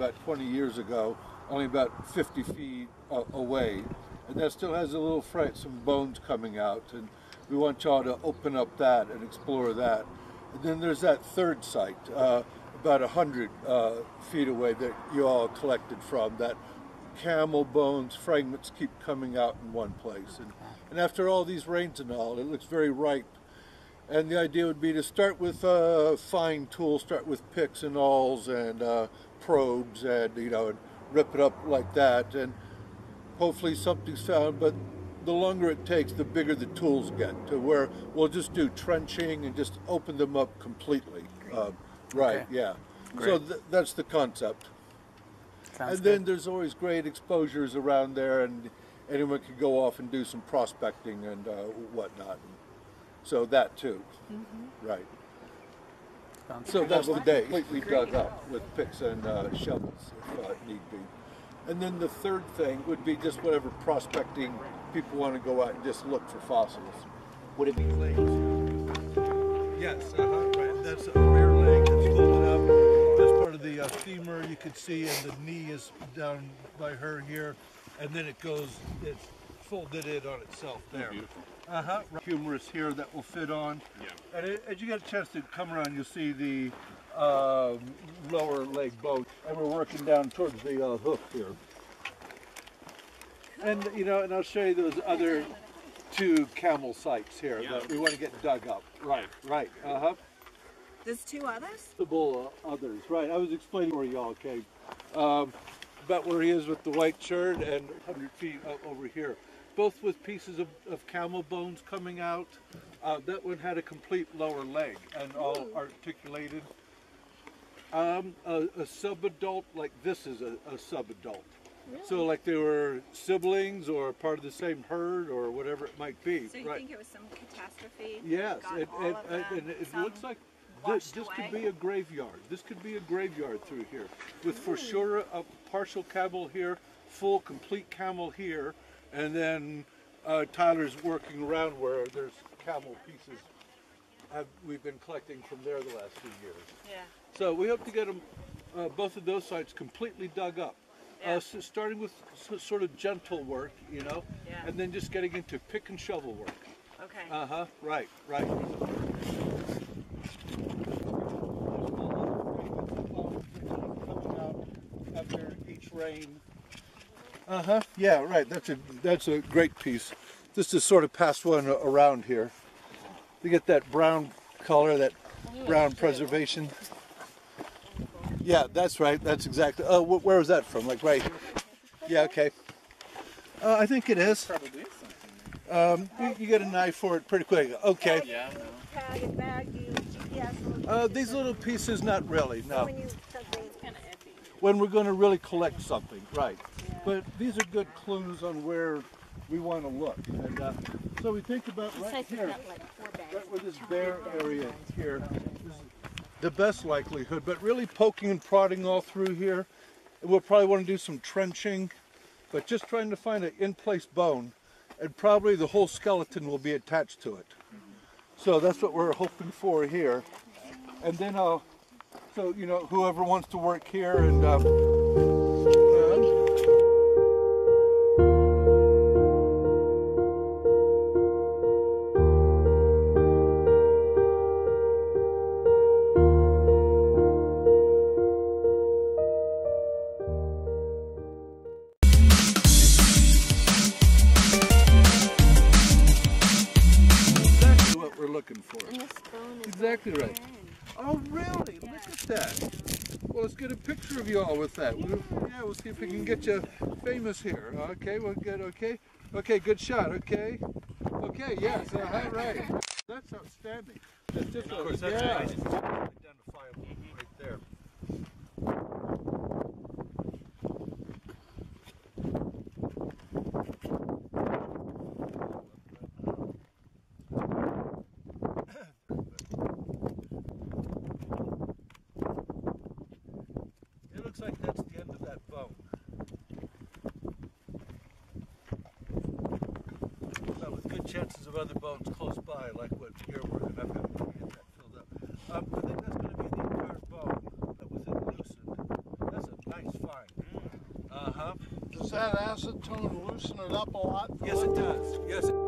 about 20 years ago, only about 50 feet away. And that still has a little some bones coming out. And we want y'all to open up that and explore that. And then there's that third site, about 100 feet away that you all collected from. That camel bones fragments keep coming out in one place. And after all these rains and all, it looks very ripe. And the idea would be to start with fine tools, start with picks and awls and probes, and and rip it up like that. And hopefully something's found. But the longer it takes, the bigger the tools get, to where we'll just do trenching and just open them up completely. Right? Okay. Yeah. Great. So that's the concept. Sounds then good. There's always great exposures around there, and anyone can go off and do some prospecting and whatnot. So that too. Mm-hmm. Right. So that's the day completely dug up with picks and shovels if need be. And then the third thing would be just whatever prospecting people want to go out and just look for fossils. Would it be legs? Yes, right. That's a rear leg that's folded up. That's part of the femur you could see, and the knee is down by her here. And then it goes, it's folded in on itself there. Beautiful. Humerus here that will fit on. Yeah. And as you get a chance to come around, you'll see the lower leg bone. And we're working down towards the hoof here. And and I'll show you those other two camel sites here that we want to get dug up. Right. There's two others? Others, right. I was explaining where y'all came. About where he is with the white shirt and 100 feet over here. Both with pieces of camel bones coming out. That one had a complete lower leg and all articulated. A subadult, like this is a subadult. Really? So like they were siblings or part of the same herd or whatever it might be. So you think it was some catastrophe? Yes, and it looks like this could be a graveyard. This could be a graveyard through here. With for sure a partial camel here, full complete camel here, and then Tyler's working around where there's camel pieces we've been collecting from there the last few years. Yeah. So we hope to get them, both of those sites completely dug up. Yeah. So starting with sort of gentle work, and then just getting into pick and shovel work. Okay. Right. After each rain. Yeah, right. That's a great piece. This is sort of past one around here. You get that brown color, that brown preservation. Yeah, that's right. That's exactly. Oh, where was that from? Like right here? Yeah. Okay. I think it is. Probably something. You get a knife for it pretty quick. Okay. Yeah. These little pieces, not really. No. When we're going to really collect something, right? But these are good clues on where we want to look. And so we think about right here, right where this bare area here is the best likelihood, but really poking and prodding all through here. We'll probably want to do some trenching, but just trying to find an in-place bone, and probably the whole skeleton will be attached to it. So that's what we're hoping for here. And then so whoever wants to work here and looking for. And this bone is exactly right. Oh, really? Yeah. Look at that. Well, let's get a picture of you all with that. Yeah, we'll see if we can get you famous here. Okay, we'll get, okay, good shot, okay. Okay, yes, right. That's outstanding. That's just of course, that's nice. Identifiable right there. Looks like that's the end of that bone. Now with good chances of other bones close by, like what you're working. I've got to get that filled up. I think that's going to be the entire bone that was loosened. That's a nice Does that acetone loosen it up a lot? Yes, it does. Yes.